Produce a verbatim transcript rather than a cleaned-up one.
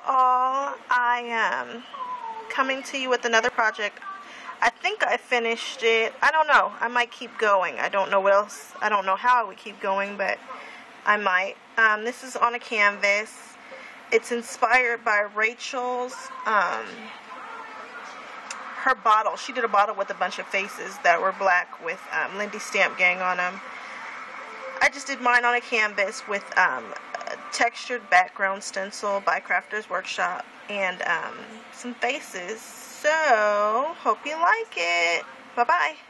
all. I am coming to you with another project. I think I finished it. I don't know. I might keep going. I don't know what else. I don't know how I would keep going, but I might. Um, this is on a canvas. It's inspired by Rachel's, um, her bottle. She did a bottle with a bunch of faces that were black with um, Lindy Stamp Gang on them. I just did mine on a canvas with um, a textured background stencil by Crafters Workshop and um, some faces. So, hope you like it. Bye-bye.